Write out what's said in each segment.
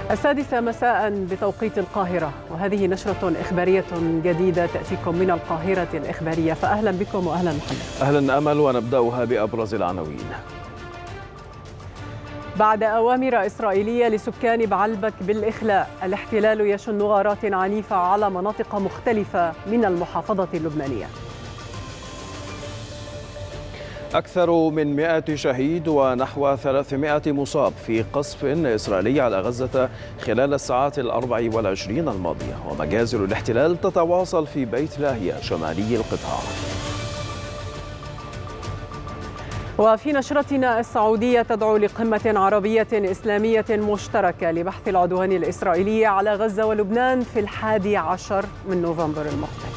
السادسة مساء بتوقيت القاهرة، وهذه نشرة إخبارية جديدة تأتيكم من القاهرة الإخبارية، فأهلا بكم وأهلا محمد. أهلا أمل، ونبدأها بأبرز العناوين. بعد أوامر إسرائيلية لسكان بعلبك بالإخلاء، الاحتلال يشن غارات عنيفة على مناطق مختلفة من المحافظة اللبنانية. أكثر من 100 شهيد ونحو 300 مصاب في قصف إسرائيلي على غزة خلال الساعات 24 الماضية، ومجازر الاحتلال تتواصل في بيت لاهيا شمالي القطاع. وفي نشرتنا، السعودية تدعو لقمة عربية إسلامية مشتركة لبحث العدوان الإسرائيلي على غزة ولبنان في 11 من نوفمبر المقبل.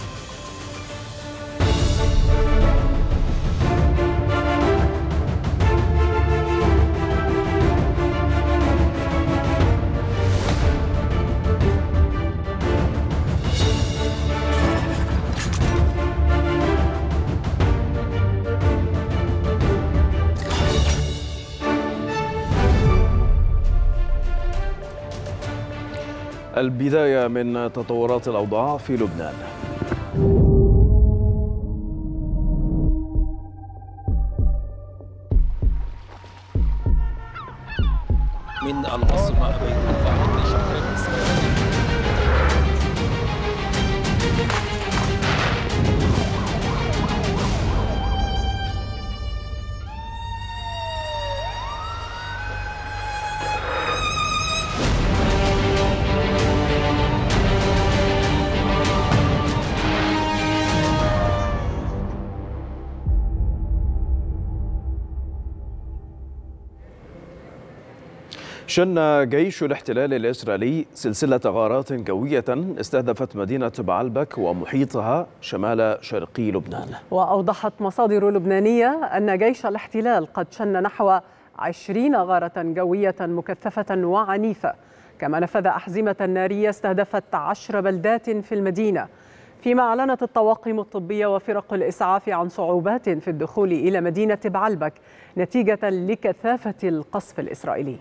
البداية من تطورات الأوضاع في لبنان. من العاصمة بيروت عند شهر الإسرائيلي. شن جيش الاحتلال الإسرائيلي سلسلة غارات جوية استهدفت مدينة بعلبك ومحيطها شمال شرقي لبنان. وأوضحت مصادر لبنانية أن جيش الاحتلال قد شن نحو 20 غارة جوية مكثفة وعنيفة، كما نفذ أحزمة نارية استهدفت 10 بلدات في المدينة، فيما أعلنت الطواقم الطبية وفرق الإسعاف عن صعوبات في الدخول إلى مدينة بعلبك نتيجة لكثافة القصف الإسرائيلي.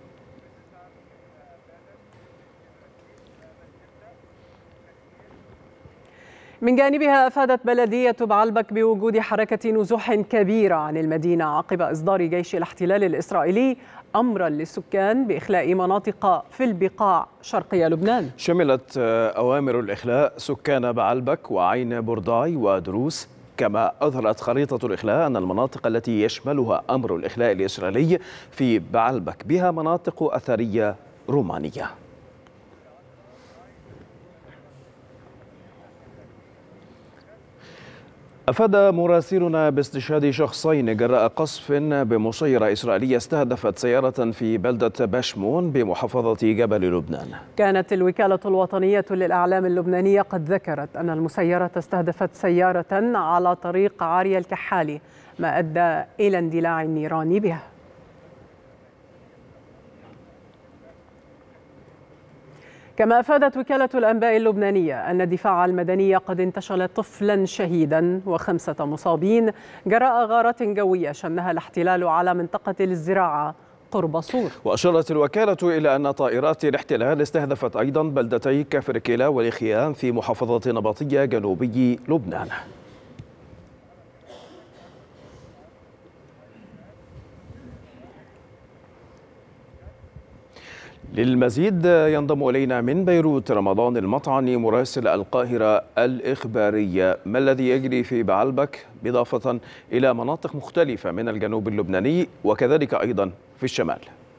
من جانبها، أفادت بلدية بعلبك بوجود حركة نزوح كبيرة عن المدينة عقب إصدار جيش الاحتلال الإسرائيلي أمرا للسكان بإخلاء مناطق في البقاع شرقي لبنان. شملت أوامر الإخلاء سكان بعلبك وعين برداي ودروس، كما أظهرت خريطة الإخلاء أن المناطق التي يشملها أمر الإخلاء الإسرائيلي في بعلبك بها مناطق أثرية رومانية. أفاد مراسلنا باستشهاد شخصين جراء قصف بمسيرة إسرائيلية استهدفت سيارة في بلدة باشمون بمحافظة جبل لبنان. كانت الوكالة الوطنية للإعلام اللبنانية قد ذكرت أن المسيرة استهدفت سيارة على طريق عارية الكحالي، ما أدى إلى اندلاع النيران بها. كما أفادت وكالة الأنباء اللبنانية أن الدفاع المدني قد انتشل طفلا شهيدا و5 مصابين جراء غارات جوية شنها الاحتلال على منطقة الزراعة قرب صور. وأشارت الوكالة إلى أن طائرات الاحتلال استهدفت أيضا بلدتي كفركيلا والخيام في محافظة نبطية جنوبي لبنان. للمزيد ينضم إلينا من بيروت رمضان المطعني مراسل القاهرة الإخبارية. ما الذي يجري في بعلبك إضافة إلى مناطق مختلفة من الجنوب اللبناني وكذلك أيضا في الشمال؟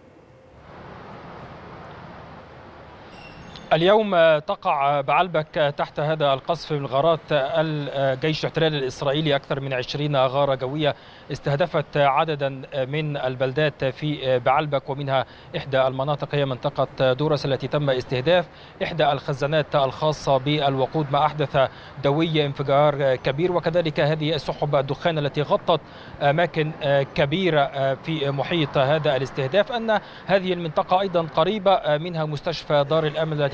اليوم تقع بعلبك تحت هذا القصف من غارات الجيش الاحتلال الإسرائيلي. أكثر من 20 غارة جوية استهدفت عددا من البلدات في بعلبك، ومنها إحدى المناطق هي منطقة دورس التي تم استهداف إحدى الخزانات الخاصة بالوقود، ما أحدث دوي انفجار كبير، وكذلك هذه السحب الدخان التي غطت أماكن كبيرة في محيط هذا الاستهداف. أن هذه المنطقة أيضا قريبة منها مستشفى دار الأمل التي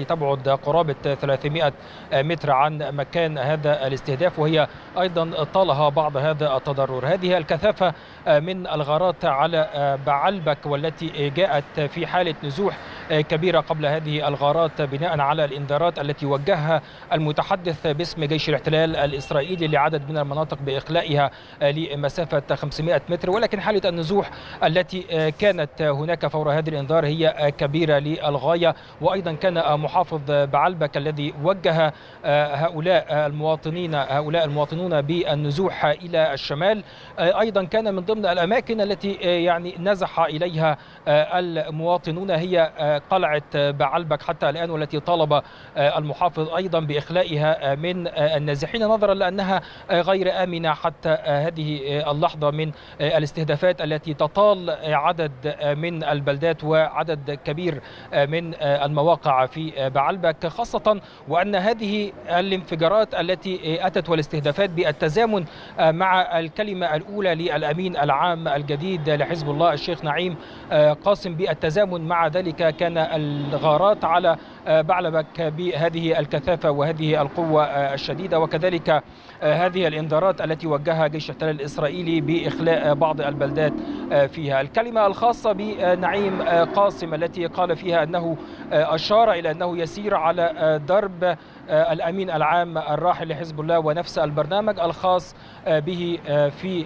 التي تبعد قرابة 300 متر عن مكان هذا الاستهداف، وهي أيضا طالها بعض هذا التضرر. هذه الكثافة من الغارات على بعلبك والتي جاءت في حالة نزوح كبيرة قبل هذه الغارات بناء على الإنذارات التي وجهها المتحدث باسم جيش الاحتلال الإسرائيلي لعدد من المناطق بإخلائها لمسافة 500 متر، ولكن حالة النزوح التي كانت هناك فور هذه الإنذار هي كبيرة للغاية. وأيضا كان محافظ بعلبك الذي وجه هؤلاء المواطنون بالنزوح إلى الشمال، أيضا كان من ضمن الأماكن التي يعني نزح إليها المواطنون هي قلعة بعلبك حتى الآن، والتي طالب المحافظ أيضا بإخلائها من النازحين نظرا لأنها غير آمنة حتى هذه اللحظة من الاستهدافات التي تطال عدد من البلدات وعدد كبير من المواقع في بعلبك، خاصة وأن هذه الانفجارات التي أتت والاستهدافات بالتزامن مع الكلمة الأولى للأمين العام الجديد لحزب الله الشيخ نعيم قاسم، بالتزامن مع ذلك كان الغارات على بعلبك بهذه الكثافة وهذه القوة الشديدة، وكذلك هذه الإنذارات التي وجهها جيش الاحتلال الإسرائيلي بإخلاء بعض البلدات فيها. الكلمة الخاصة بنعيم قاسم التي قال فيها أنه أشار إلى أنه يسير على درب الأمين العام الراحل لحزب الله ونفس البرنامج الخاص به في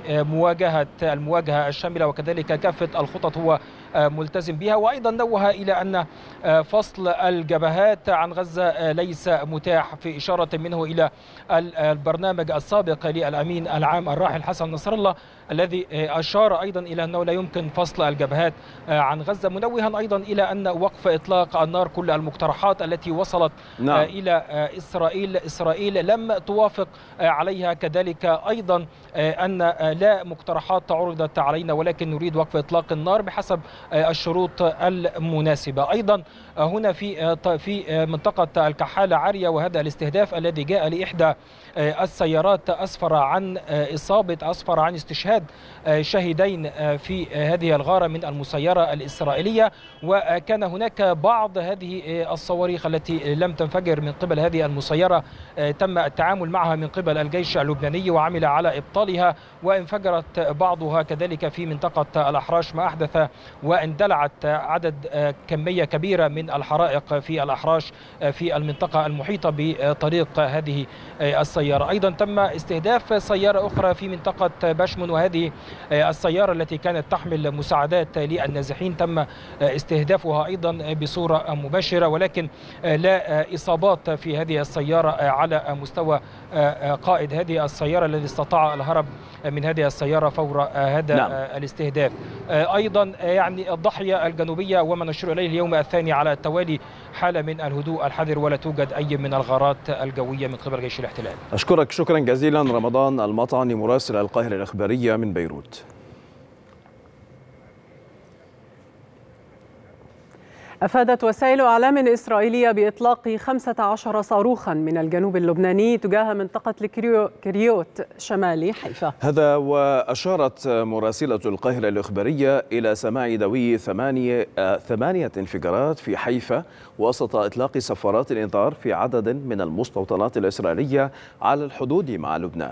المواجهة الشاملة، وكذلك كافة الخطط هو ملتزم بها. وأيضا نوه إلى أن فصل الجبهات عن غزة ليس متاح، في إشارة منه إلى البرنامج السابق للأمين العام الراحل حسن نصر الله الذي أشار أيضا إلى أنه لا يمكن فصل الجبهات عن غزة، منوها أيضا إلى أن وقف إطلاق النار كل المقترحات التي وصلت إلى إسرائيل لم توافق عليها، كذلك أيضا أن لا مقترحات عرضت علينا ولكن نريد وقف إطلاق النار بحسب الشروط المناسبة. أيضا هنا في منطقة الكحالة عارية، وهذا الاستهداف الذي جاء لإحدى السيارات أسفر عن استشهاد شهيدين في هذه الغارة من المسيرة الإسرائيلية، وكان هناك بعض هذه الصواريخ التي لم تنفجر من قبل هذه المسيرة تم التعامل معها من قبل الجيش اللبناني وعمل على إبطالها، وانفجرت بعضها كذلك في منطقة الأحراش، ما أحدث واندلعت كمية كبيرة من الحرائق في الأحراش في المنطقة المحيطة بطريق هذه السيارة. أيضا تم استهداف سيارة أخرى في منطقة بشمون، وهذه السيارة التي كانت تحمل مساعدات للنازحين تم استهدافها أيضا بصورة مباشرة، ولكن لا إصابات في هذه السيارة على مستوى قائد هذه السيارة الذي استطاع الهرب من هذه السيارة فور هذا الاستهداف. أيضا يعني الضاحية الجنوبية وما نشير إليه اليوم الثاني على التوالي حالة من الهدوء الحذر، ولا توجد أي من الغارات الجوية من قبل جيش الاحتلال. أشكرك شكرا جزيلا رمضان المطعني مراسل القاهرة الإخبارية من بيروت. أفادت وسائل إعلام إسرائيلية بإطلاق 15 صاروخا من الجنوب اللبناني تجاه منطقة الكريوت شمال حيفا. هذا وأشارت مراسلة القاهرة الإخبارية إلى سماع دوي 8 انفجارات في حيفا وسط إطلاق صفارات الإنذار في عدد من المستوطنات الإسرائيلية على الحدود مع لبنان.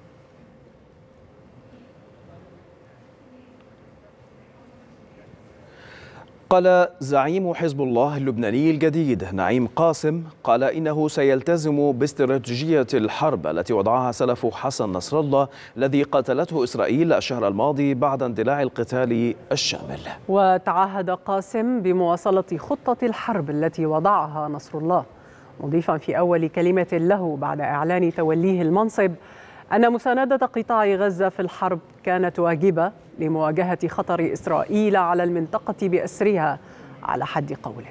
قال زعيم حزب الله اللبناني الجديد نعيم قاسم قال إنه سيلتزم باستراتيجية الحرب التي وضعها سلف حسن نصر الله الذي قاتلته إسرائيل الشهر الماضي بعد اندلاع القتال الشامل. وتعهد قاسم بمواصلة خطة الحرب التي وضعها نصر الله، مضيفا في أول كلمة له بعد إعلان توليه المنصب أن مساندة قطاع غزة في الحرب كانت واجبة لمواجهة خطر إسرائيل على المنطقة بأسرها على حد قوله.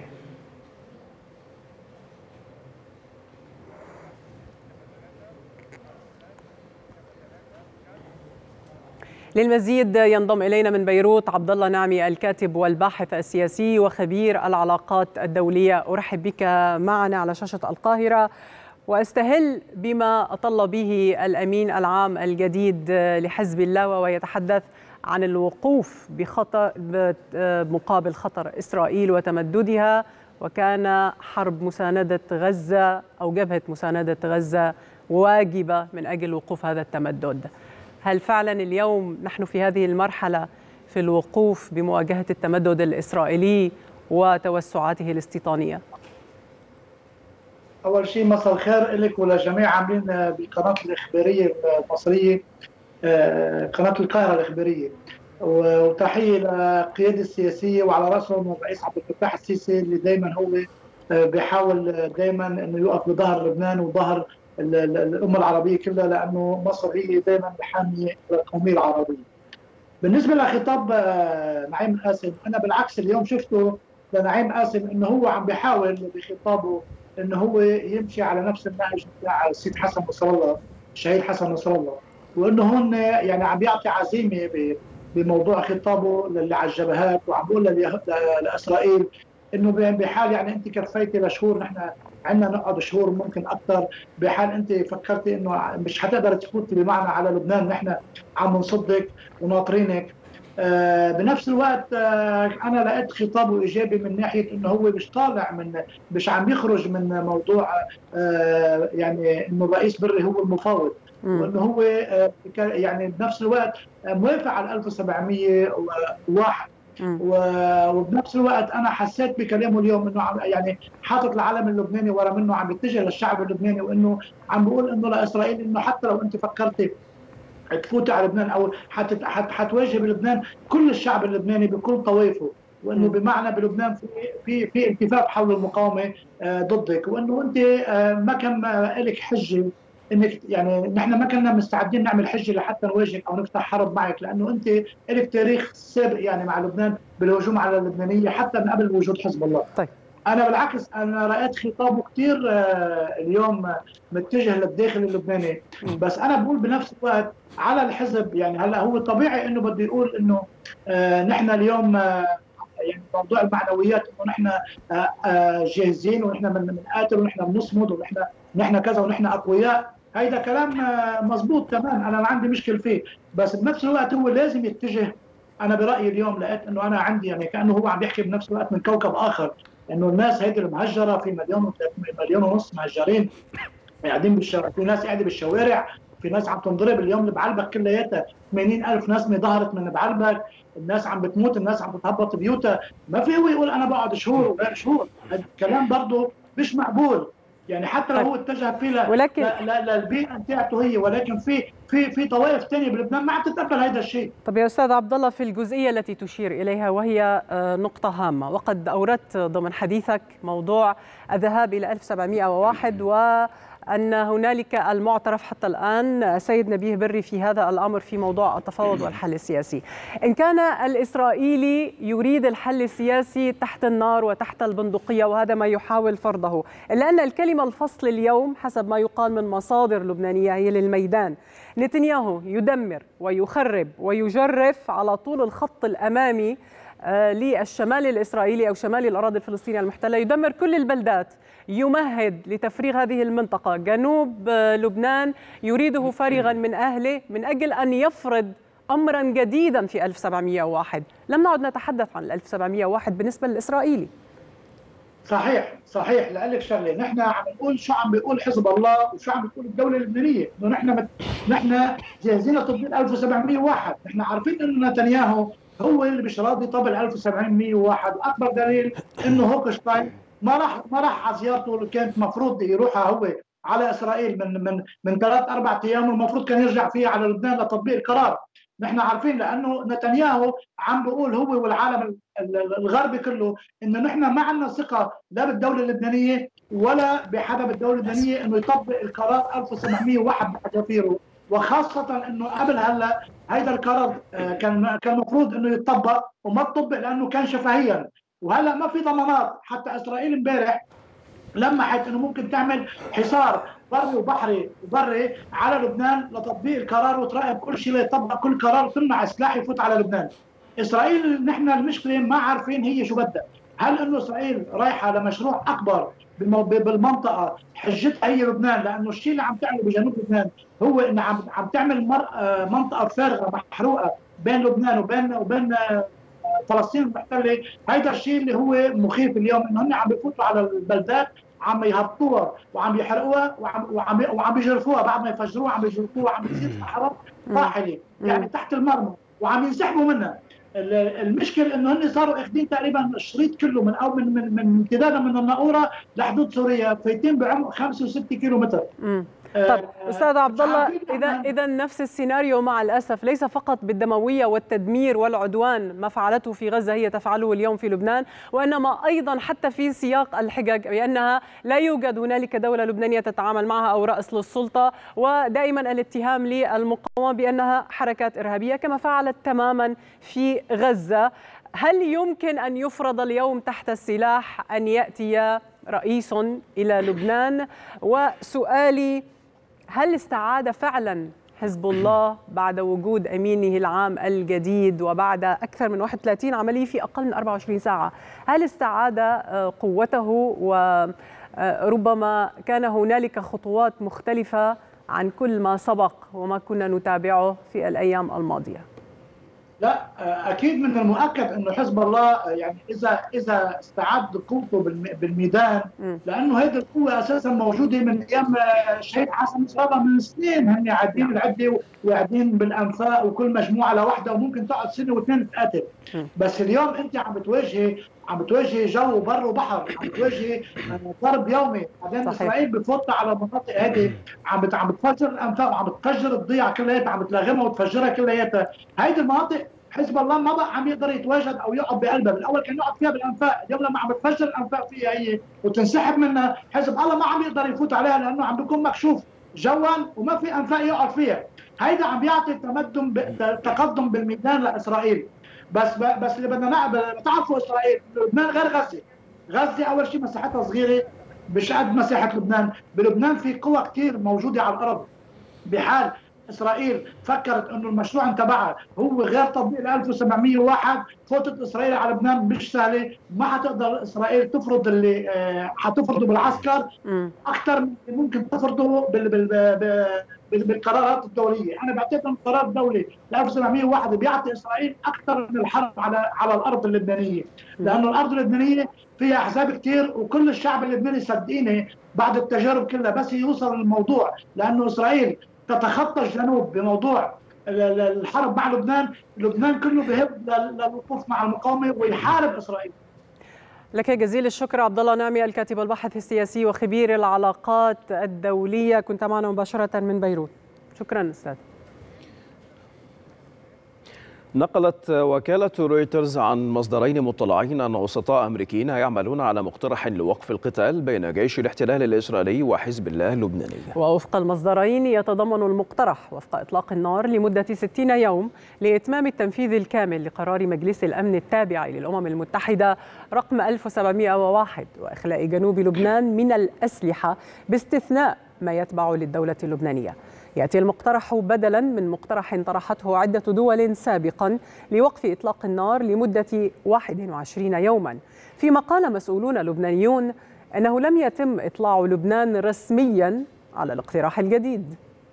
للمزيد ينضم إلينا من بيروت عبد الله نعمي الكاتب والباحث السياسي وخبير العلاقات الدولية. أرحب بك معنا على شاشة القاهرة، وأستهل بما أطل به الأمين العام الجديد لحزب الله وهو يتحدث عن الوقوف مقابل خطر إسرائيل وتمددها وكان حرب مساندة غزة أو جبهة مساندة غزة واجبة من أجل وقوف هذا التمدد. هل فعلا اليوم نحن في هذه المرحلة في الوقوف بمواجهة التمدد الإسرائيلي وتوسعاته الاستيطانية؟ أول شيء مساء الخير لك ولجميع عاملين بقناة الإخبارية المصرية، قناة القاهرة الإخبارية، وتحية للقيادة السياسية وعلى رأسهم الرئيس عبد الفتاح السيسي اللي دائما هو بيحاول دائما انه يقف بظهر لبنان وظهر الامه العربيه كلها، لانه مصر هي دائما بحاميه القوميه العربيه. بالنسبه لخطاب نعيم قاسم، انا بالعكس اليوم شفته لنعيم قاسم انه هو عم بيحاول بخطابه انه هو يمشي على نفس النهج بتاع السيد حسن نصر الله، الشهيد حسن نصر الله، وانه هون يعني عم بيعطي عزيمه بموضوع خطابه اللي على الجبهات، وعم بيقول لاسرائيل انه بحال يعني انت كفيتي لشهور، نحن عندنا نقعد شهور ممكن اكثر، بحال انت فكرتي انه مش حتقدر تفوتي بمعنى على لبنان، نحن عم نصدك وناطرينك. بنفس الوقت انا لقيت خطابه ايجابي من ناحيه انه هو مش طالع من، مش عم يخرج من موضوع يعني انه الرئيس بري هو المفاوض، وانه هو يعني بنفس الوقت موافق على 1701 وبنفس الوقت انا حسيت بكلامه اليوم انه يعني حاطط العلم اللبناني ورا منه، عم بيتجه للشعب اللبناني، وانه عم بيقول انه لاسرائيل انه حتى لو انت فكرتي تفوتي على لبنان او حتواجهي بلبنان كل الشعب اللبناني بكل طوائفه، وانه بمعنى بلبنان في التفاف حول المقاومه ضدك، وانه انت ما كان لك حجه انك يعني نحن ما كنا مستعدين نعمل حجه لحتى نواجهك او نفتح حرب معك، لانه انت لك تاريخ سابق يعني مع لبنان بالهجوم على اللبنانيه حتى من قبل وجود حزب الله. طيب. انا بالعكس انا رايت خطابه كثير اليوم متجه للداخل اللبناني، بس انا بقول بنفس الوقت على الحزب، يعني هلا هو طبيعي انه بده يقول انه نحن اليوم يعني موضوع المعنويات انه نحن جاهزين ونحن بنقاتل ونحن بنصمد ونحن كذا ونحن اقوياء، هيدا كلام مزبوط تمام، انا ما عندي مشكل فيه، بس بنفس الوقت هو لازم يتجه. انا برايي اليوم لقيت انه انا عندي يعني كانه هو عم يحكي بنفس الوقت من كوكب اخر، انه الناس هيدي المهجره في مليون ونص مهجرين قاعدين بالشوارع، في ناس قاعده بالشوارع، في ناس عم تنضرب اليوم بعلبك كلياتها، 80,000 نسمه ظهرت من بعلبك، الناس عم بتموت، الناس عم بتهبط بيوتها، ما في هو يقول انا بقعد شهور وغير شهور، هذا الكلام برضه مش مقبول، يعني حتى لو هو اتجه فيه ولكن للبيئه بتاعته هي، ولكن في طوائف ثانيه بلبنان ما عم تتقبل هذا الشيء. طب يا استاذ عبد الله، في الجزئيه التي تشير اليها وهي نقطه هامه، وقد اوردت ضمن حديثك موضوع الذهاب الى 1701 وأن هنالك المعترف حتى الآن سيد نبيه بري في هذا الأمر في موضوع التفاوض والحل السياسي. إن كان الإسرائيلي يريد الحل السياسي تحت النار وتحت البندقية، وهذا ما يحاول فرضه، إلا أن الكلمة الفصل اليوم حسب ما يقال من مصادر لبنانية هي للميدان. نتنياهو يدمر ويخرب ويجرف على طول الخط الأمامي للشمال الإسرائيلي أو شمال الأراضي الفلسطينية المحتلة، يدمر كل البلدات، يمهد لتفريغ هذه المنطقة. جنوب لبنان يريده فارغا من أهله من أجل أن يفرض أمرا جديدا في 1701. لم نعد نتحدث عن 1701 بالنسبة للإسرائيلي. صحيح لقلك شغله، نحن عم نقول شو عم بيقول حزب الله وشو عم بتقول الدوله اللبنانيه، انه نحن جاهزين لتطبيق 1701، نحن عارفين انه نتنياهو هو اللي مش راضي يطبق 1701، واكبر دليل انه هوكشتاين ما راح على زيارته اللي كانت المفروض يروحها هو على اسرائيل من 3-4 ايام، والمفروض كان يرجع فيها على لبنان لتطبيق القرار. نحن عارفين لانه نتنياهو عم بيقول هو والعالم الغربي كله انه نحن ما عندنا ثقه لا بالدوله اللبنانيه ولا بحدا بالدوله اللبنانيه انه يطبق القرار 1701 بحذافيره، وخاصه انه قبل هلا هيدا القرار كان المفروض انه يتطبق وما تطبق لانه كان شفهيا، وهلا ما في ضمانات. حتى اسرائيل امبارح لمحت انه ممكن تعمل حصار بري وبحري وبري على لبنان لتطبيق القرار وتراقب كل شيء ليطبق كل قرار وتمنع سلاح يفوت على لبنان. اسرائيل نحن المشكله ما عارفين هي شو بدها، هل انه اسرائيل رايحه لمشروع اكبر بالمنطقه حجتها هي لبنان، لانه الشيء اللي عم تعمله بجنوب لبنان هو انه عم تعمل منطقه فارغه محروقه بين لبنان وبين فلسطين المحتله. هيدا الشيء اللي هو مخيف اليوم، انه هن عم بفوتوا على البلدات، عم يهبطوها وعم يحرقوها وعم يجرفوها، بعد ما يفجروها عم يجرفوها، عم بتصير حرب طاحله يعني تحت المرمى وعم ينسحبوا منها. المشكل انه هن صاروا اخذين تقريبا الشريط كله من او من امتدادا من الناقوره لحدود سوريا، فايتين بعمق 5 و6 كيلو متر. طب استاذ عبد الله، اذا نفس السيناريو مع الاسف، ليس فقط بالدمويه والتدمير والعدوان ما فعلته في غزه هي تفعله اليوم في لبنان، وانما ايضا حتى في سياق الحجج بانها لا يوجد هنالك دوله لبنانيه تتعامل معها او راس للسلطه، ودائما الاتهام للمقاومه بانها حركات ارهابيه كما فعلت تماما في غزه. هل يمكن ان يفرض اليوم تحت السلاح ان ياتي رئيس الى لبنان؟ وسؤالي، هل استعاد فعلا حزب الله بعد وجود أمينه العام الجديد وبعد أكثر من 31 عملية في أقل من 24 ساعة، هل استعاد قوته وربما كان هنالك خطوات مختلفة عن كل ما سبق وما كنا نتابعه في الأيام الماضية؟ لا، اكيد من المؤكد انه حزب الله يعني اذا استعد قوته بالميدان، لانه هذه القوه اساسا موجوده من ايام الشهيد حسن نصر من سنين، هن قاعدين العده وقاعدين بالانفاق وكل مجموعه لوحدها وممكن تقعد سنه واثنين تقاتل. بس اليوم انت عم بتواجهي جو بر وبحر، عم بتواجهي ضرب يومي، بعدين اسرائيل بتفوت على المناطق هذه، عم بتفجر الانفاق وعم بتفجر الضيعه كلياتها، عم بتلغمها وتفجرها كلياتها. هيدي المناطق حزب الله ما بقى عم يقدر يتواجد او يقعد بقلبها، بالاول كان يقعد فيها بالانفاق، اليوم لما عم تفجر الانفاق فيها هي وتنسحب منها، حزب الله ما عم يقدر يفوت عليها لانه عم بيكون مكشوف جوا وما في انفاق يقعد فيها. هيدا عم بيعطي تقدم بالميدان لاسرائيل. بس اللي بدنا تعرفوا اسرائيل، لبنان غير غزه. غزه اول شيء مساحتها صغيره مش قد مساحه لبنان، بلبنان في قوى كثير موجوده على الارض. بحال اسرائيل فكرت انه المشروع تبعها هو غير تطبيق 1701، فوتت اسرائيل على لبنان مش سهله، ما حتقدر اسرائيل تفرض اللي حتفرضه بالعسكر اكثر من ممكن تفرضه بالقرارات الدوليه. انا بعتقد ان القرار الدولي 1701 بيعطي اسرائيل اكثر من الحرب على الارض اللبنانيه، لانه الارض اللبنانيه فيها احزاب كثير وكل الشعب اللبناني صدقيني بعد التجارب كلها بس يوصل الموضوع، لانه اسرائيل تتخطى الجنوب بموضوع الحرب مع لبنان كله بهب للوقوف مع المقاومه ويحارب اسرائيل. لك جزيل الشكر عبد الله نعمي، الكاتب الباحث السياسي وخبير العلاقات الدوليه، كنت معنا مباشره من بيروت. شكرا استاذ. نقلت وكالة رويترز عن مصدرين مطلعين أن وسطاء أمريكيين يعملون على مقترح لوقف القتال بين جيش الاحتلال الإسرائيلي وحزب الله اللبناني. ووفق المصدرين يتضمن المقترح وفق إطلاق النار لمدة 60 يوم لإتمام التنفيذ الكامل لقرار مجلس الأمن التابع للأمم المتحدة رقم 1701 وإخلاء جنوب لبنان من الأسلحة باستثناء ما يتبع للدولة اللبنانية. يأتي المقترح بدلا من مقترح طرحته عدة دول سابقا لوقف إطلاق النار لمدة 21 يوما، فيما قال مسؤولون لبنانيون أنه لم يتم إطلاع لبنان رسميا على الاقتراح الجديد.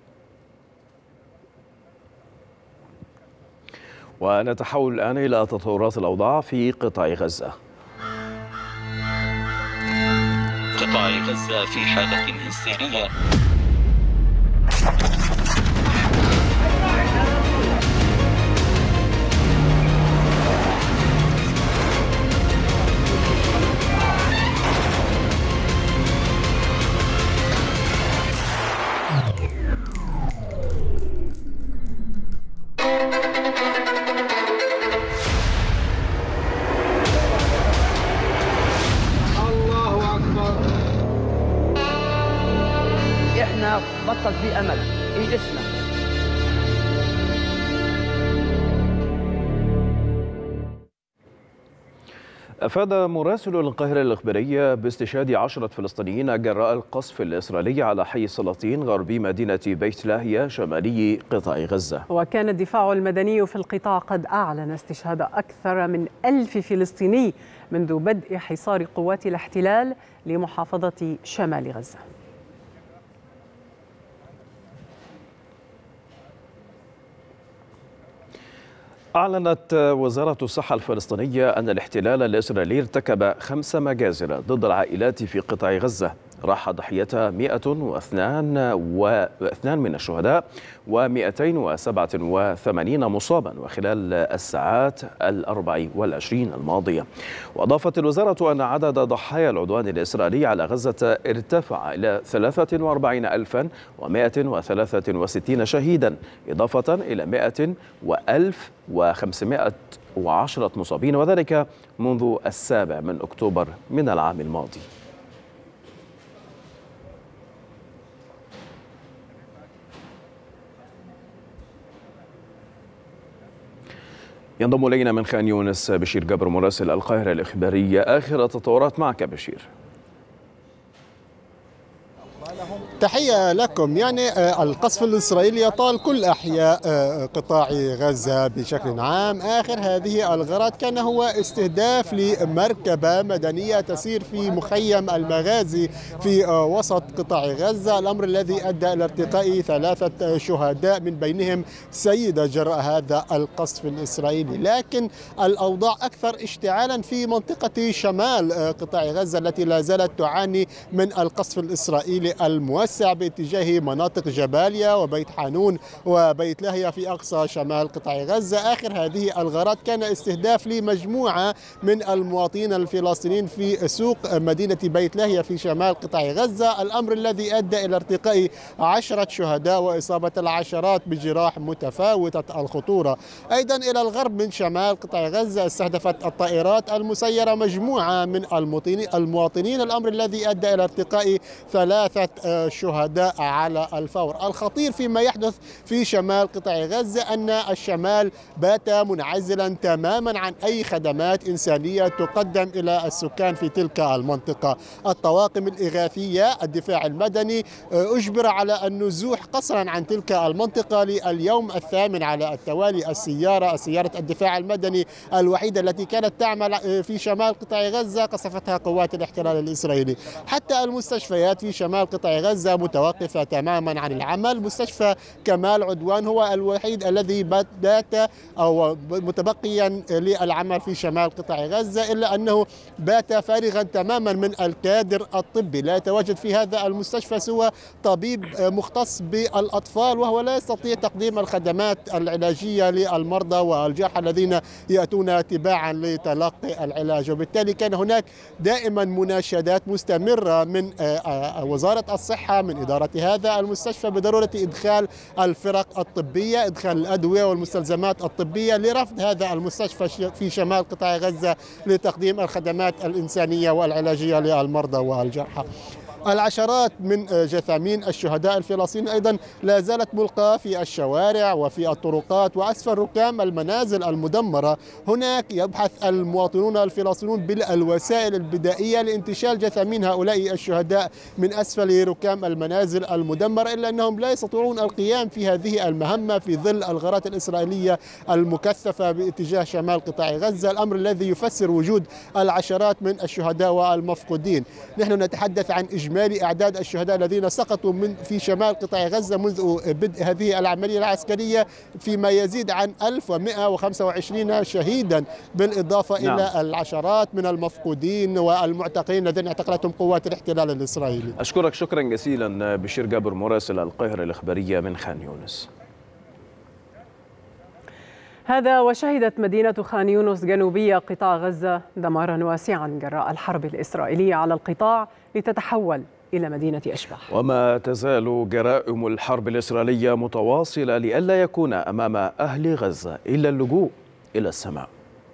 ونتحول الآن إلى تطورات الأوضاع في قطاع غزة. قطاع غزة في حالة هستيرية. بطل في أمل، يئسنا. أفاد مراسل القاهرة الإخبارية باستشهاد 10 فلسطينيين جراء القصف الإسرائيلي على حي السلاطين غربي مدينة بيت لاهيا شمالي قطاع غزة. وكان الدفاع المدني في القطاع قد أعلن استشهاد أكثر من 1000 فلسطيني منذ بدء حصار قوات الاحتلال لمحافظة شمال غزة. أعلنت وزارة الصحة الفلسطينية أن الاحتلال الإسرائيلي ارتكب 5 مجازر ضد العائلات في قطاع غزة راح ضحيتها 102 من الشهداء و287 مصابا وخلال الساعات 24 الماضية. وأضافت الوزارة أن عدد ضحايا العدوان الإسرائيلي على غزة ارتفع إلى 43163 شهيدا إضافة إلى 100,510 مصابين، وذلك منذ 7 أكتوبر من العام الماضي. ينضم إلينا من خان يونس بشير جبر مراسل القاهرة الإخبارية. آخر التطورات معك بشير. تحية لكم. القصف الإسرائيلي يطال كل أحياء قطاع غزة بشكل عام. آخر هذه الغارات كان هو استهداف لمركبة مدنية تسير في مخيم المغازي في وسط قطاع غزة، الأمر الذي أدى إلى ارتقاء 3 شهداء من بينهم سيدة جراء هذا القصف الإسرائيلي. لكن الأوضاع أكثر اشتعالا في منطقة شمال قطاع غزة التي لا زالت تعاني من القصف الإسرائيلي الموسع باتجاه مناطق جباليا وبيت حانون وبيت لاهيا في أقصى شمال قطاع غزة. آخر هذه الغارات كان استهداف لمجموعة من المواطنين الفلسطينيين في سوق مدينة بيت لاهيا في شمال قطاع غزة، الأمر الذي أدى إلى ارتقاء 10 شهداء وإصابة العشرات بجراح متفاوتة الخطورة. أيضا إلى الغرب من شمال قطاع غزة استهدفت الطائرات المسيرة مجموعة من المواطنين، الأمر الذي أدى إلى ارتقاء 3 شهداء على الفور. الخطير فيما يحدث في شمال قطاع غزة أن الشمال بات منعزلا تماما عن أي خدمات إنسانية تقدم إلى السكان في تلك المنطقة. الطواقم الإغاثية، الدفاع المدني أجبر على النزوح قسرا عن تلك المنطقة لليوم الثامن على التوالي. سيارة الدفاع المدني الوحيدة التي كانت تعمل في شمال قطاع غزة قصفتها قوات الاحتلال الإسرائيلي. حتى المستشفيات في شمال قطاع غزة متوقفة تماما عن العمل. مستشفى كمال عدوان هو الوحيد الذي بات أو متبقيا للعمل في شمال قطاع غزة، إلا أنه بات فارغا تماما من الكادر الطبي. لا يتواجد في هذا المستشفى سوى طبيب مختص بالأطفال، وهو لا يستطيع تقديم الخدمات العلاجية للمرضى والجرحى الذين يأتون تباعا لتلقي العلاج. وبالتالي كان هناك دائما مناشدات مستمرة من وزارة الصحة من إدارة هذا المستشفى بضرورة إدخال الفرق الطبية، إدخال الأدوية والمستلزمات الطبية لرفض هذا المستشفى في شمال قطاع غزة لتقديم الخدمات الإنسانية والعلاجية للمرضى والجرحى. العشرات من جثامين الشهداء الفلسطينيين أيضا لا زالت ملقاة في الشوارع وفي الطرقات وأسفل ركام المنازل المدمرة. هناك يبحث المواطنون الفلسطينيون بالوسائل البدائية لانتشال جثامين هؤلاء الشهداء من أسفل ركام المنازل المدمرة، إلا أنهم لا يستطيعون القيام في هذه المهمة في ظل الغارات الإسرائيلية المكثفة باتجاه شمال قطاع غزة، الأمر الذي يفسر وجود العشرات من الشهداء والمفقودين. نحن نتحدث عن إجمالي أعداد الشهداء الذين سقطوا في شمال قطاع غزة منذ بدء هذه العملية العسكرية فيما يزيد عن 1125 شهيدا، بالإضافة إلى العشرات من المفقودين والمعتقلين الذين اعتقلتهم قوات الاحتلال الإسرائيلي. أشكرك شكرا جزيلا بشير جابر مراسل القاهرة الإخبارية من خان يونس. هذا وشهدت مدينة خان يونس جنوبية قطاع غزة دمارا واسعا جراء الحرب الإسرائيلية على القطاع لتتحول إلى مدينة أشبح. وما تزال جرائم الحرب الإسرائيلية متواصلة لئلا يكون أمام أهل غزة إلا اللجوء إلى السماء.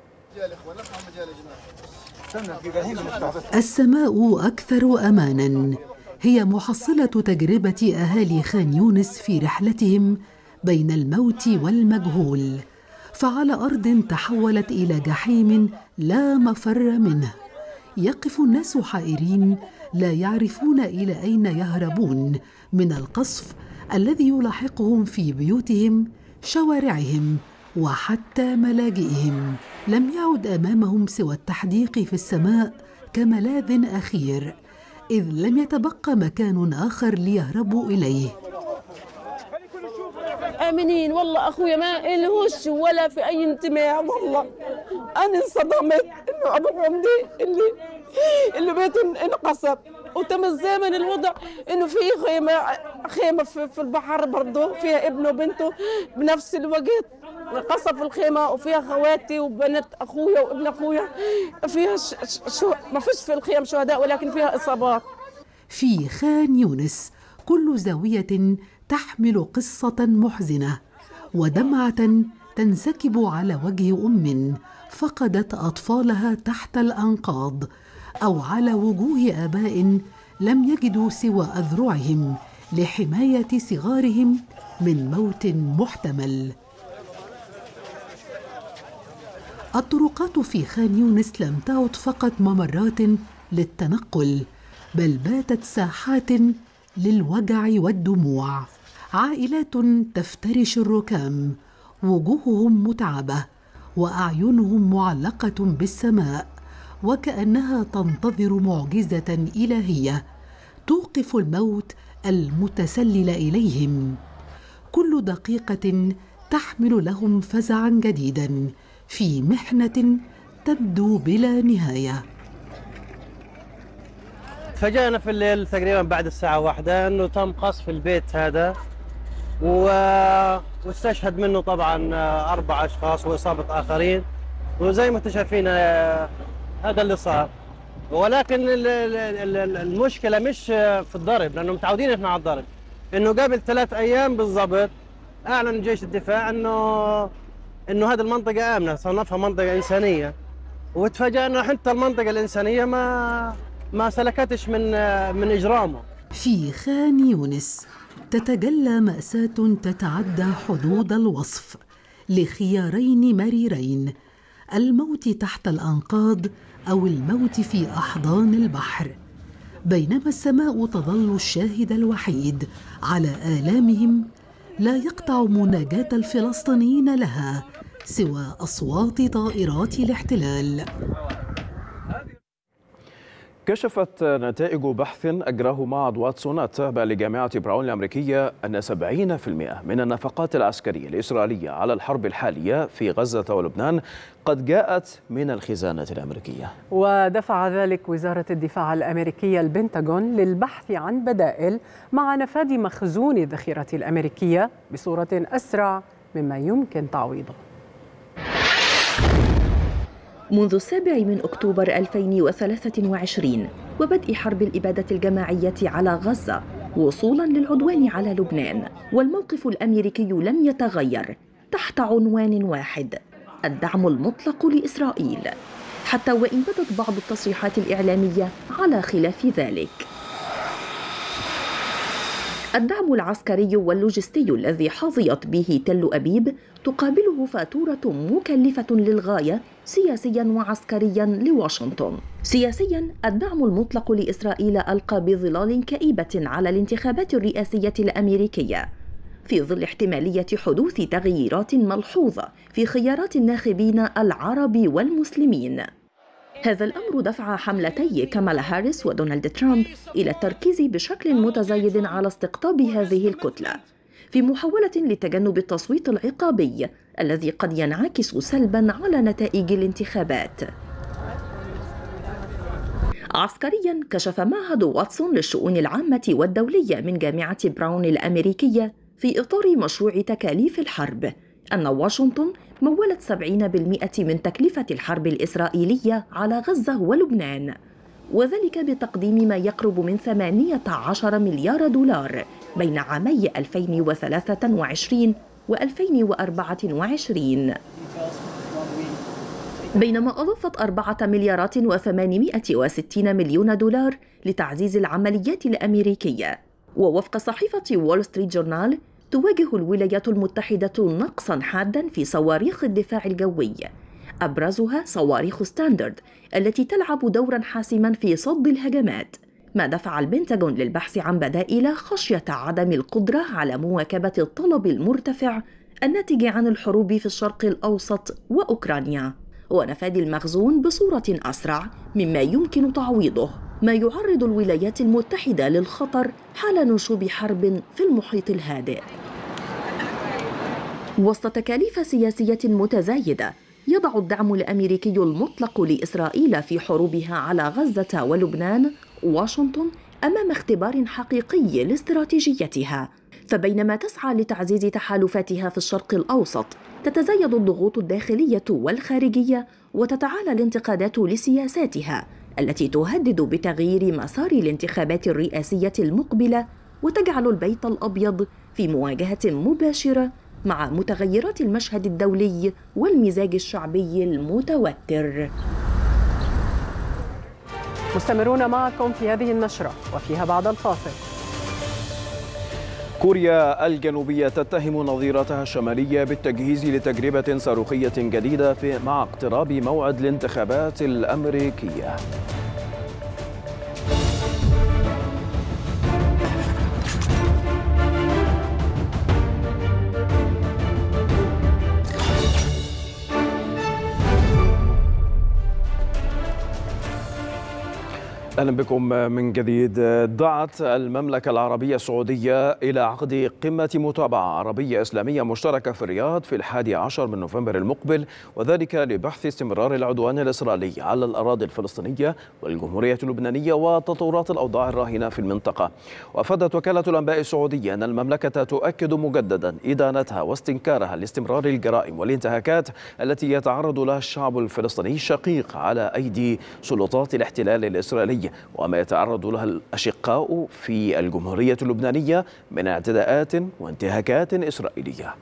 السماء أكثر أمانا هي محصلة تجربة أهالي خان يونس في رحلتهم بين الموت والمجهول، فعلى أرض تحولت إلى جحيم لا مفر منه يقف الناس حائرين لا يعرفون إلى أين يهربون من القصف الذي يلاحقهم في بيوتهم، شوارعهم وحتى ملاجئهم. لم يعد أمامهم سوى التحديق في السماء كملاذ أخير، إذ لم يتبقى مكان آخر ليهربوا إليه. آمنين. والله أخويا ما إلهوش ولا في أي انتماء. والله أنا انصدمت إنه أبو حمدي اللي بيته انقصب، وتم الزمن الوضع إنه في خيمة في البحر برضه فيها ابنه وبنته بنفس الوقت قصف في الخيمة، وفيها خواتي وبنت أخويا وابن أخويا، فيها ما فيش في الخيم شهداء ولكن فيها إصابات. في خان يونس كل زاوية تحمل قصة محزنة ودمعة تنسكب على وجه أم فقدت أطفالها تحت الأنقاض، أو على وجوه آباء لم يجدوا سوى أذرعهم لحماية صغارهم من موت محتمل. الطرقات في خان يونس لم تعد فقط ممرات للتنقل، بل باتت ساحات للوجع والدموع. عائلات تفترش الركام، وجوههم متعبة وأعينهم معلقة بالسماء، وكأنها تنتظر معجزة إلهية توقف الموت المتسلل إليهم. كل دقيقة تحمل لهم فزعا جديدا في محنة تبدو بلا نهاية. فجأنا في الليل تقريبا بعد الساعة 1 أنه تم قصف البيت هذا واستشهد منه طبعا 4 أشخاص وإصابة آخرين، وزي ما انتم شايفين هذا اللي صار. ولكن المشكلة مش في الضرب، لأنه متعودين احنا على الضرب. إنه قبل 3 أيام بالضبط أعلن جيش الدفاع إنه هذه المنطقة آمنة، صنفها منطقة إنسانية، وتفاجأنا حتى المنطقة الإنسانية ما سلكتش من إجرامه. في خان يونس تتجلى مأساة تتعدى حدود الوصف لخيارين مريرين: الموت تحت الأنقاض أو الموت في أحضان البحر، بينما السماء تظل الشاهد الوحيد على آلامهم. لا يقطع مناجاة الفلسطينيين لها سوى أصوات طائرات الاحتلال. كشفت نتائج بحث أجراه معهد واتسون التابع لجامعة براون الأمريكية أن 70% من النفقات العسكرية الإسرائيلية على الحرب الحالية في غزة ولبنان قد جاءت من الخزانة الأمريكية. ودفع ذلك وزارة الدفاع الأمريكية البنتاغون للبحث عن بدائل مع نفاذ مخزون الذخيرة الأمريكية بصورة أسرع مما يمكن تعويضه. منذ 7 أكتوبر 2023 وبدء حرب الإبادة الجماعية على غزة وصولاً للعدوان على لبنان، والموقف الأمريكي لم يتغير تحت عنوان واحد: الدعم المطلق لإسرائيل، حتى وإن بدت بعض التصريحات الإعلامية على خلاف ذلك. الدعم العسكري واللوجستي الذي حظيت به تل أبيب تقابله فاتورة مكلفة للغاية سياسياً وعسكرياً لواشنطن. سياسياً، الدعم المطلق لإسرائيل ألقى بظلال كئيبة على الانتخابات الرئاسية الأمريكية، في ظل احتمالية حدوث تغييرات ملحوظة في خيارات الناخبين العرب والمسلمين. هذا الأمر دفع حملتي كامالا هاريس ودونالد ترامب إلى التركيز بشكل متزايد على استقطاب هذه الكتلة في محاولة لتجنب التصويت العقابي الذي قد ينعكس سلباً على نتائج الانتخابات. عسكرياً، كشف معهد واتسون للشؤون العامة والدولية من جامعة براون الأمريكية في إطار مشروع تكاليف الحرب أن واشنطن مولت 70% من تكلفة الحرب الإسرائيلية على غزة ولبنان، وذلك بتقديم ما يقرب من 18 مليار دولار بين عامي 2023 و2024. بينما أضافت 4 مليارات و860 مليون دولار لتعزيز العمليات الأمريكية. ووفق صحيفة وول ستريت جورنال، تواجه الولايات المتحدة نقصاً حاداً في صواريخ الدفاع الجوي، أبرزها صواريخ ستاندرد التي تلعب دوراً حاسماً في صد الهجمات، ما دفع البنتاغون للبحث عن بدائل خشية عدم القدرة على مواكبة الطلب المرتفع الناتج عن الحروب في الشرق الأوسط وأوكرانيا، ونفاذ المخزون بصورة أسرع مما يمكن تعويضه، ما يعرض الولايات المتحدة للخطر حال نشوب حرب في المحيط الهادئ. وسط تكاليف سياسية متزايدة، يضع الدعم الأمريكي المطلق لإسرائيل في حروبها على غزة ولبنان واشنطن أمام اختبار حقيقي لاستراتيجيتها. فبينما تسعى لتعزيز تحالفاتها في الشرق الأوسط، تتزايد الضغوط الداخلية والخارجية وتتعالى الانتقادات لسياساتها التي تهدد بتغيير مسار الانتخابات الرئاسية المقبلة وتجعل البيت الأبيض في مواجهة مباشرة مع متغيرات المشهد الدولي والمزاج الشعبي المتوتر. مستمرون معكم في هذه النشرة وفيها بعد الفاصل. كوريا الجنوبية تتهم نظيرتها الشمالية بالتجهيز لتجربة صاروخية جديدة مع اقتراب موعد الانتخابات الأمريكية. أهلا بكم من جديد. دعت المملكة العربية السعودية إلى عقد قمة متابعة عربية إسلامية مشتركة في الرياض في 11 من نوفمبر المقبل، وذلك لبحث استمرار العدوان الإسرائيلي على الأراضي الفلسطينية والجمهورية اللبنانية وتطورات الأوضاع الراهنة في المنطقة. وأفادت وكالة الأنباء السعودية أن المملكة تؤكد مجددا إدانتها واستنكارها لاستمرار الجرائم والانتهاكات التي يتعرض لها الشعب الفلسطيني الشقيق على أيدي سلطات الاحتلال الإسرائيلي، وما يتعرض لها الأشقاء في الجمهورية اللبنانية من اعتداءات وانتهاكات إسرائيلية.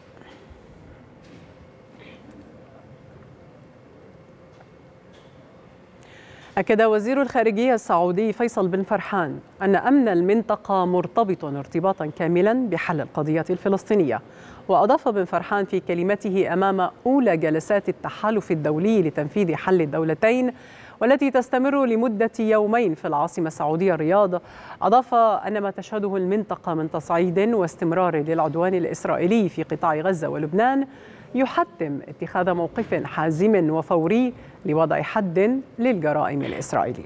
أكد وزير الخارجية السعودي فيصل بن فرحان أن أمن المنطقة مرتبط ارتباطا كاملا بحل القضية الفلسطينية. وأضاف بن فرحان في كلمته أمام أولى جلسات التحالف الدولي لتنفيذ حل الدولتين والتي تستمر لمدة يومين في العاصمة السعودية الرياض، أضاف أن ما تشهده المنطقة من تصعيد واستمرار للعدوان الإسرائيلي في قطاع غزة ولبنان يحتم اتخاذ موقف حازم وفوري لوضع حد للجرائم الإسرائيلية.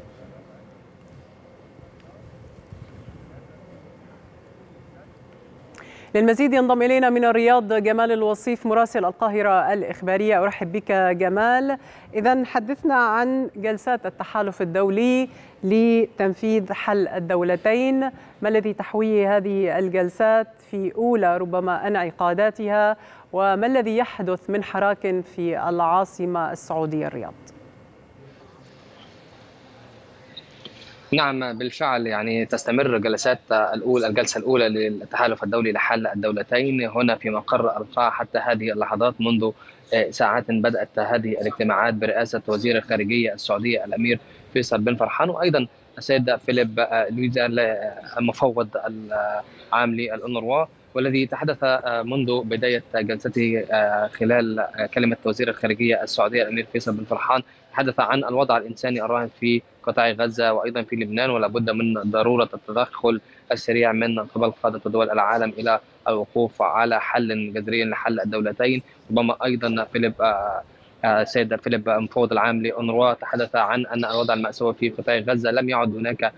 للمزيد ينضم إلينا من الرياض جمال الوصيف مراسل القاهرة الإخبارية. أرحب بك جمال. إذن حدثنا عن جلسات التحالف الدولي لتنفيذ حل الدولتين، ما الذي تحويه هذه الجلسات في أولى ربما انعقاداتها، وما الذي يحدث من حراك في العاصمة السعودية الرياض؟ نعم بالفعل، يعني تستمر الجلسة الأولى للتحالف الدولي لحل الدولتين هنا في مقر القاعة حتى هذه اللحظات. منذ ساعات بدأت هذه الاجتماعات برئاسة وزير الخارجية السعودية الأمير فيصل بن فرحان، وأيضا السيد فيليب لويزا المفوض العام للأونروا، والذي تحدث منذ بداية جلسته خلال كلمة وزير الخارجية السعودية الأمير فيصل بن فرحان، تحدث عن الوضع الإنساني الراهن في قطاع غزة وأيضا في لبنان، ولا بد من ضرورة التدخل السريع من قبل قادة دول العالم إلى الوقوف على حل جذري لحل الدولتين. ربما أيضا السيد فيليب المفوض العام لأونروا تحدث عن أن الوضع المأساوي في قطاع غزة لم يعد هناك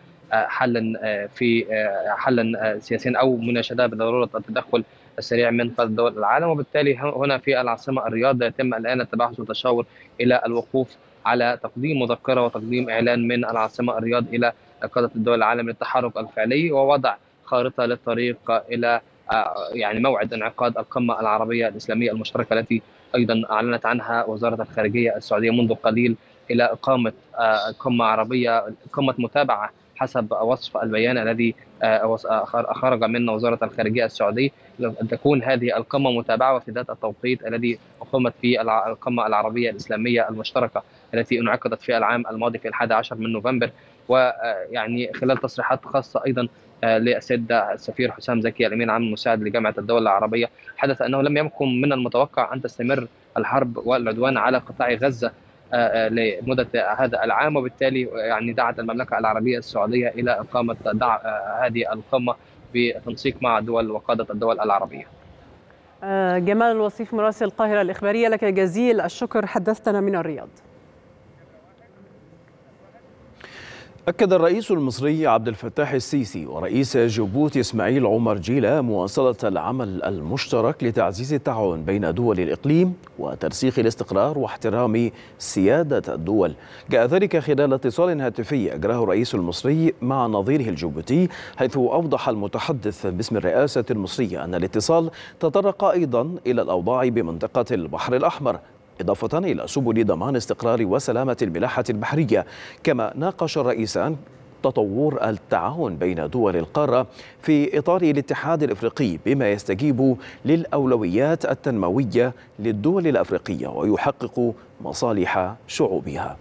حلا سياسيا أو مناشدة بضرورة التدخل السريع من قادة دول العالم، وبالتالي هنا في العاصمة الرياض يتم الآن التباحث والتشاور إلى الوقوف على تقديم مذكرة وتقديم إعلان من العاصمة الرياض إلى قادة الدول العالم للتحرك الفعلي ووضع خارطة للطريق إلى يعني موعد انعقاد القمة العربية الإسلامية المشتركة التي أيضا أعلنت عنها وزارة الخارجية السعودية منذ قليل إلى إقامة قمة عربية، قمة متابعة حسب وصف البيان الذي خرج من وزارة الخارجية السعودية، أن تكون هذه القمة متابعة وفي ذات التوقيت الذي أقيمت في القمة العربية الإسلامية المشتركة التي انعقدت في العام الماضي في 11 من نوفمبر. ويعني خلال تصريحات خاصة أيضا للسيد السفير حسام زكي الأمين العام المساعد لجامعة الدول العربية، حدث أنه لم يكن من المتوقع أن تستمر الحرب والعدوان على قطاع غزة لمدة هذا العام، وبالتالي يعني دعت المملكة العربية السعودية إلى إقامة هذه القمة بتنسيق مع دول وقادة الدول العربية. جمال الوصيف مراسل القاهرة الإخبارية، لك جزيل الشكر، حدثتنا من الرياض. أكد الرئيس المصري عبد الفتاح السيسي ورئيس جيبوتي إسماعيل عمر جيلة مواصلة العمل المشترك لتعزيز التعاون بين دول الإقليم وترسيخ الاستقرار واحترام سيادة الدول. جاء ذلك خلال اتصال هاتفي أجراه الرئيس المصري مع نظيره الجيبوتي، حيث أوضح المتحدث باسم الرئاسة المصرية أن الاتصال تطرق أيضا إلى الأوضاع بمنطقة البحر الأحمر، إضافة إلى سبل ضمان استقرار وسلامة الملاحة البحرية. كما ناقش الرئيسان تطور التعاون بين دول القارة في إطار الاتحاد الإفريقي بما يستجيب للأولويات التنموية للدول الأفريقية ويحقق مصالح شعوبها.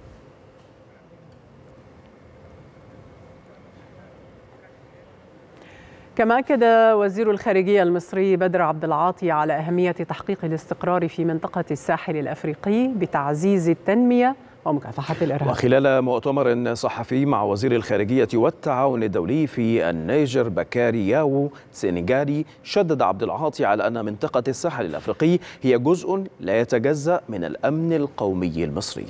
كما أكد وزير الخارجية المصري بدر عبد العاطي على أهمية تحقيق الاستقرار في منطقة الساحل الأفريقي بتعزيز التنمية ومكافحة الإرهاب. وخلال مؤتمر صحفي مع وزير الخارجية والتعاون الدولي في النيجر بكاري ياو سينيغالي، شدد عبد العاطي على أن منطقة الساحل الأفريقي هي جزء لا يتجزأ من الأمن القومي المصري.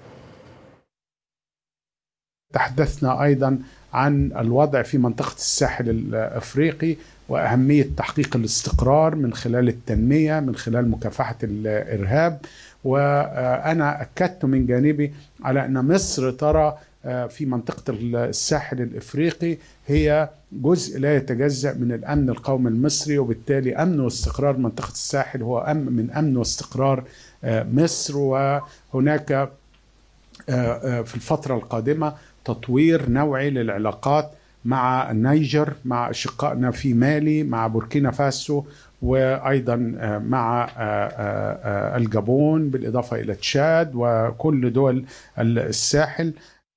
تحدثنا أيضا عن الوضع في منطقة الساحل الأفريقي وأهمية تحقيق الاستقرار من خلال التنمية، من خلال مكافحة الإرهاب. وأنا أكدت من جانبي على أن مصر ترى في منطقة الساحل الأفريقي هي جزء لا يتجزأ من الأمن القومي المصري، وبالتالي أمن واستقرار منطقة الساحل هو من أمن واستقرار مصر. وهناك في الفترة القادمة تطوير نوعي للعلاقات مع النيجر، مع أشقائنا في مالي، مع بوركينا فاسو، وأيضا مع الجابون، بالإضافة إلى تشاد وكل دول الساحل.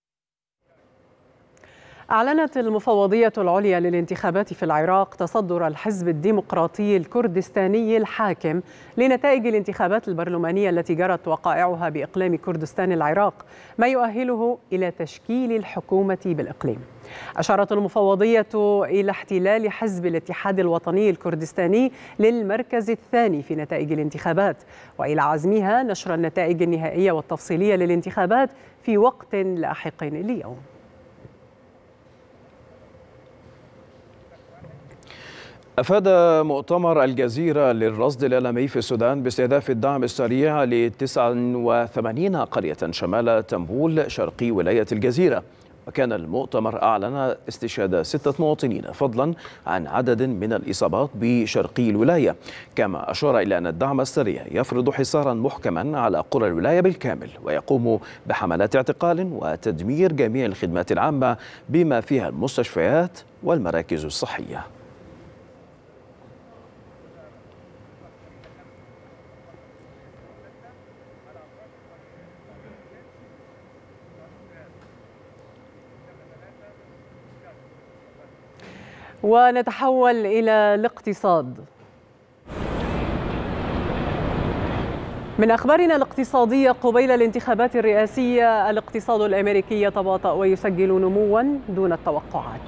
أعلنت المفوضية العليا للانتخابات في العراق تصدر الحزب الديمقراطي الكردستاني الحاكم لنتائج الانتخابات البرلمانية التي جرت وقائعها بإقليم كردستان العراق، ما يؤهله إلى تشكيل الحكومة بالإقليم. أشارت المفوضية إلى احتلال حزب الاتحاد الوطني الكردستاني للمركز الثاني في نتائج الانتخابات، وإلى عزمها نشر النتائج النهائية والتفصيلية للانتخابات في وقت لاحق اليوم. أفاد مؤتمر الجزيرة للرصد العالمي في السودان باستهداف الدعم السريع ل 89 قرية شمال تنبول شرقي ولاية الجزيرة. وكان المؤتمر أعلن استشهاد 6 مواطنين فضلا عن عدد من الإصابات بشرقي الولاية. كما أشار إلى أن الدعم السريع يفرض حصارا محكما على قرى الولاية بالكامل، ويقوم بحملات اعتقال وتدمير جميع الخدمات العامة بما فيها المستشفيات والمراكز الصحية. ونتحول إلى الاقتصاد. من أخبارنا الاقتصادية، قبيل الانتخابات الرئاسية الاقتصاد الأمريكي يتباطأ ويسجل نمواً دون التوقعات.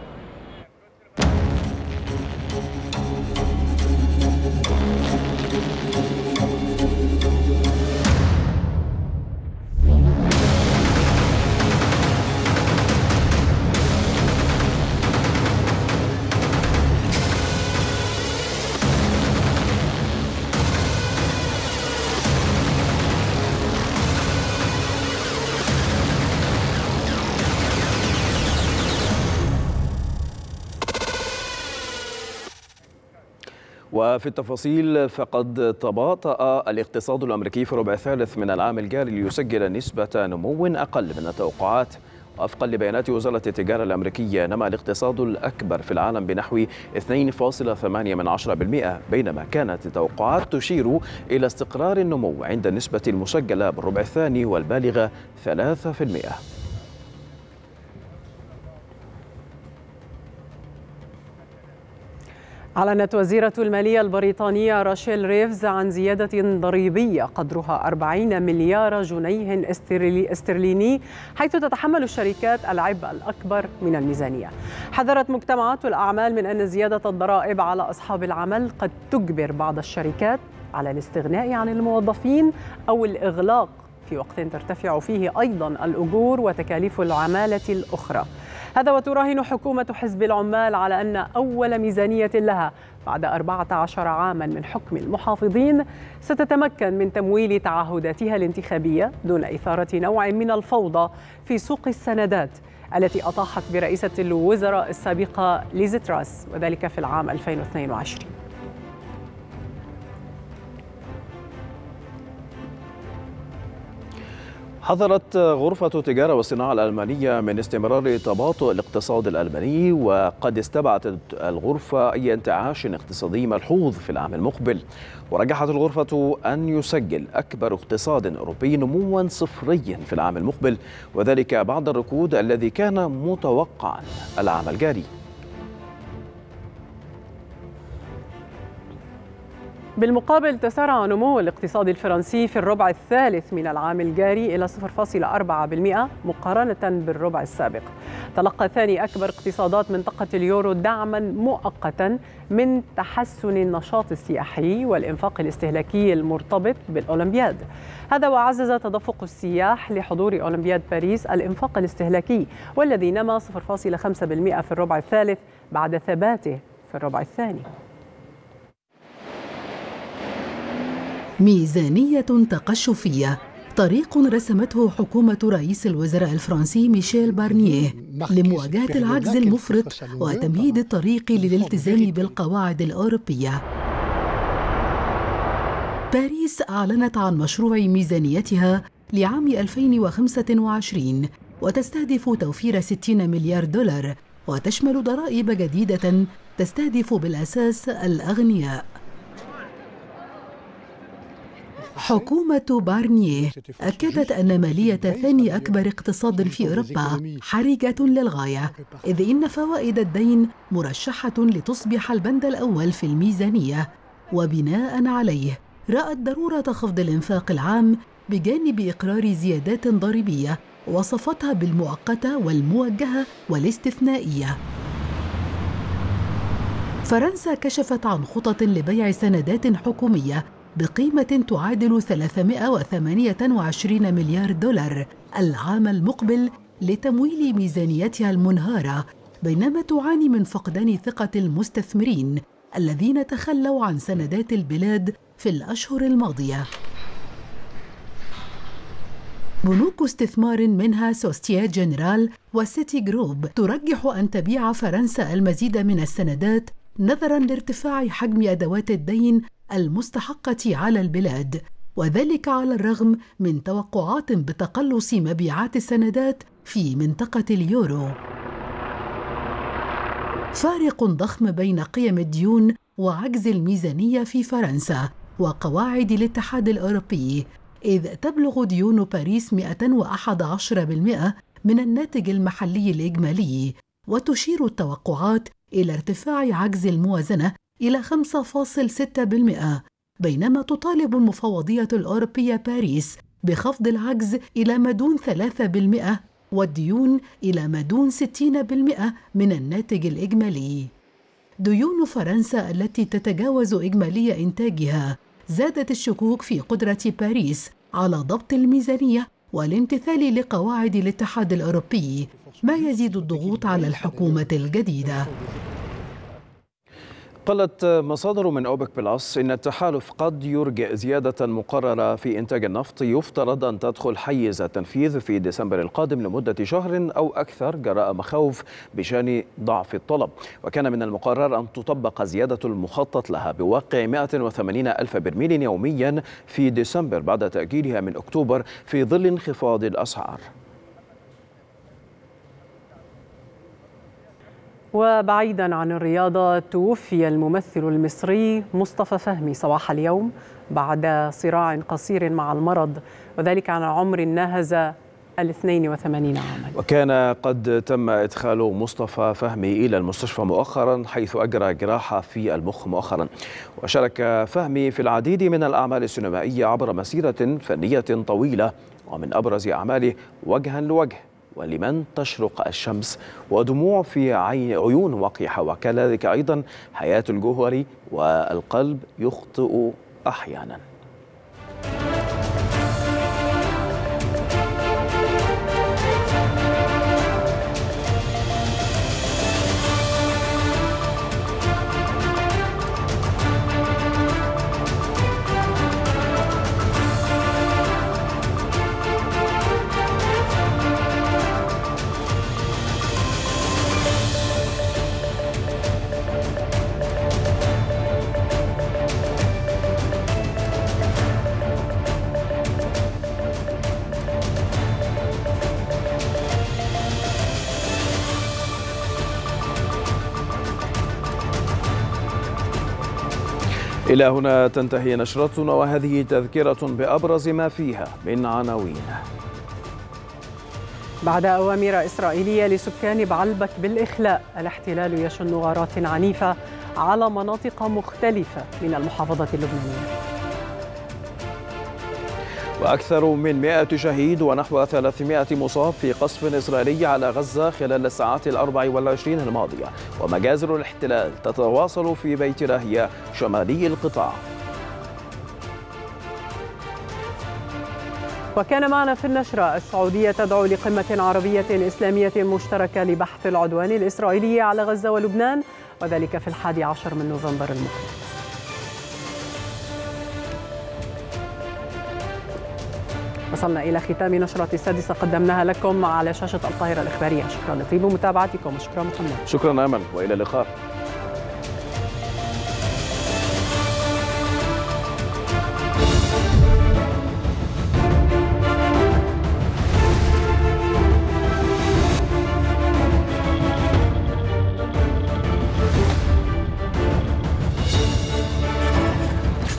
وفي التفاصيل، فقد تباطأ الاقتصاد الأمريكي في الربع الثالث من العام الجاري ليسجل نسبة نمو أقل من التوقعات. وفقا لبيانات وزارة التجارة الأمريكية، نما الاقتصاد الأكبر في العالم بنحو 2.8%، بينما كانت التوقعات تشير إلى استقرار النمو عند النسبة المسجلة بالربع الثاني والبالغة 3%. أعلنت وزيرة المالية البريطانية راشيل ريفز عن زيادة ضريبية قدرها 40 مليار جنيه استرليني، حيث تتحمل الشركات العبء الأكبر من الميزانية. حذرت مجتمعات الأعمال من أن زيادة الضرائب على أصحاب العمل قد تجبر بعض الشركات على الاستغناء عن الموظفين أو الإغلاق في وقت ترتفع فيه أيضا الأجور وتكاليف العمالة الأخرى. هذا وتراهن حكومة حزب العمال على أن أول ميزانية لها بعد 14 عاما من حكم المحافظين ستتمكن من تمويل تعهداتها الانتخابية دون إثارة نوع من الفوضى في سوق السندات التي أطاحت برئيسة الوزراء السابقة ليز تراس، وذلك في العام 2022. حذرت غرفة التجارة والصناعة الألمانية من استمرار تباطؤ الاقتصاد الألماني، وقد استبعدت الغرفة أي انتعاش اقتصادي ملحوظ في العام المقبل. ورجحت الغرفة أن يسجل أكبر اقتصاد أوروبي نموا صفريا في العام المقبل، وذلك بعد الركود الذي كان متوقعا العام الجاري. بالمقابل تسارع نمو الاقتصاد الفرنسي في الربع الثالث من العام الجاري إلى 0.4% مقارنة بالربع السابق. تلقى ثاني أكبر اقتصادات منطقة اليورو دعما مؤقتا من تحسن النشاط السياحي والإنفاق الاستهلاكي المرتبط بالأولمبياد. هذا وعزز تدفق السياح لحضور أولمبياد باريس الإنفاق الاستهلاكي، والذي نما 0.5% في الربع الثالث بعد ثباته في الربع الثاني. ميزانية تقشفية، طريق رسمته حكومة رئيس الوزراء الفرنسي ميشيل بارنييه لمواجهة العجز المفرط وتمهيد الطريق للالتزام بالقواعد الأوروبية. باريس أعلنت عن مشروع ميزانيتها لعام 2025 وتستهدف توفير 60 مليار دولار، وتشمل ضرائب جديدة تستهدف بالأساس الأغنياء. حكومة بارنييه أكدت أن مالية ثاني أكبر اقتصاد في أوروبا حرجة للغاية، إذ إن فوائد الدين مرشحة لتصبح البند الأول في الميزانية، وبناء عليه رأت ضرورة خفض الإنفاق العام بجانب إقرار زيادات ضريبية وصفتها بالمؤقتة والموجهة والاستثنائية. فرنسا كشفت عن خطط لبيع سندات حكومية بقيمة تعادل 328 مليار دولار العام المقبل لتمويل ميزانيتها المنهارة، بينما تعاني من فقدان ثقة المستثمرين الذين تخلوا عن سندات البلاد في الأشهر الماضية. بنوك استثمار منها سوستيا جنرال وسيتي جروب ترجح أن تبيع فرنسا المزيد من السندات نظراً لارتفاع حجم أدوات الدين المستحقة على البلاد، وذلك على الرغم من توقعات بتقلص مبيعات السندات في منطقة اليورو. فارق ضخم بين قيم الديون وعجز الميزانية في فرنسا وقواعد الاتحاد الأوروبي، إذ تبلغ ديون باريس 111% من الناتج المحلي الإجمالي، وتشير التوقعات إلى ارتفاع عجز الموازنة إلى 5.6%، بينما تطالب المفوضية الأوروبية باريس بخفض العجز إلى ما دون 3% والديون إلى ما دون 60% من الناتج الإجمالي. ديون فرنسا التي تتجاوز إجمالي إنتاجها زادت الشكوك في قدرة باريس على ضبط الميزانية والامتثال لقواعد الاتحاد الأوروبي، ما يزيد الضغوط على الحكومة الجديدة. قالت مصادر من أوبك بلس إن التحالف قد يرجئ زيادة مقررة في إنتاج النفط يفترض أن تدخل حيز التنفيذ في ديسمبر القادم لمدة شهر أو أكثر جراء مخاوف بشأن ضعف الطلب. وكان من المقرر أن تطبق زيادة المخطط لها بواقع 180 ألف برميل يوميا في ديسمبر بعد تأجيلها من أكتوبر في ظل انخفاض الأسعار. وبعيدا عن الرياضة، توفي الممثل المصري مصطفى فهمي صباح اليوم بعد صراع قصير مع المرض، وذلك عن عمر ناهز 82 عاما. وكان قد تم إدخال مصطفى فهمي إلى المستشفى مؤخرا حيث أجرى جراحة في المخ مؤخرا. وشارك فهمي في العديد من الأعمال السينمائية عبر مسيرة فنية طويلة، ومن أبرز أعماله وجها لوجه ولمن تشرق الشمس ودموع في عيون وقحة، وكذلك أيضا حياة الجوهري والقلب يخطئ أحيانا. إلى هنا تنتهي نشرتنا، وهذه تذكرة بأبرز ما فيها من عناوين. بعد أوامر إسرائيلية لسكان بعلبك بالإخلاء، الاحتلال يشن غارات عنيفة على مناطق مختلفة من المحافظة اللبنانية. وأكثر من 100 شهيد ونحو 300 مصاب في قصف إسرائيلي على غزة خلال الساعات 24 الماضية، ومجازر الاحتلال تتواصل في بيت لاهيا شمالي القطاع. وكان معنا في النشرة: السعودية تدعو لقمة عربية إسلامية مشتركة لبحث العدوان الإسرائيلي على غزة ولبنان، وذلك في 11 من نوفمبر المقبل. وصلنا إلى ختام نشرة السادسة قدمناها لكم على شاشة القاهرة الإخبارية. شكرا لطيب متابعتكم وشكرا محمد. شكرا أمل، وإلى اللقاء.